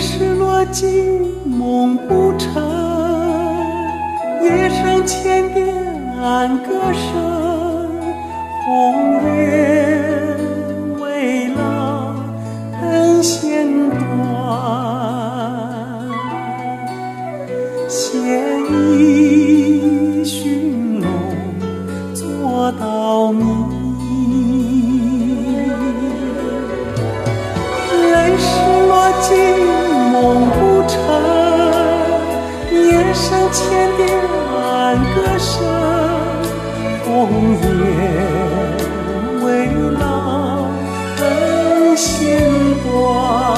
是落尽梦不成，夜深千点安歌声，红颜未老恩先断，现已寻龙做到明，泪是落尽梦不成，夜深千点安歌声，红颜未老恩先断，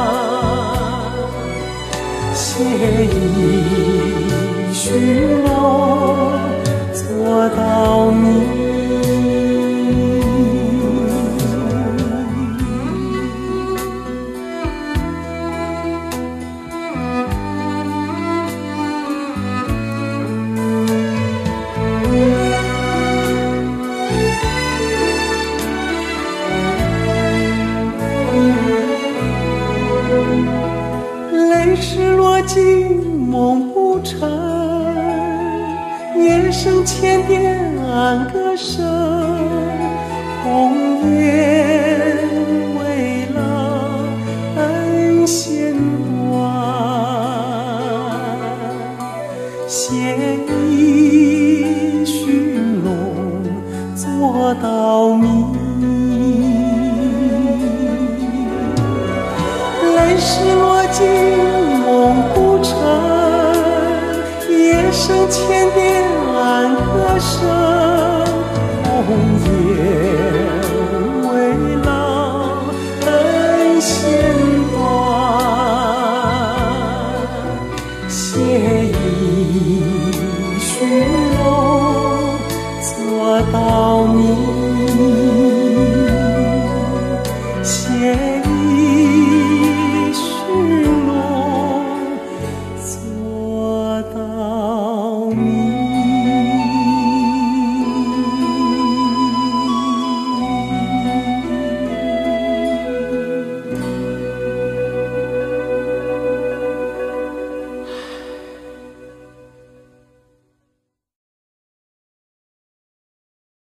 现已寻龙做到明。泪是落尽梦不成，夜深千点安歌声，红颜未老恩先断，现已寻龙做到明。泪是落尽梦不成，夜深千点安歌声，红颜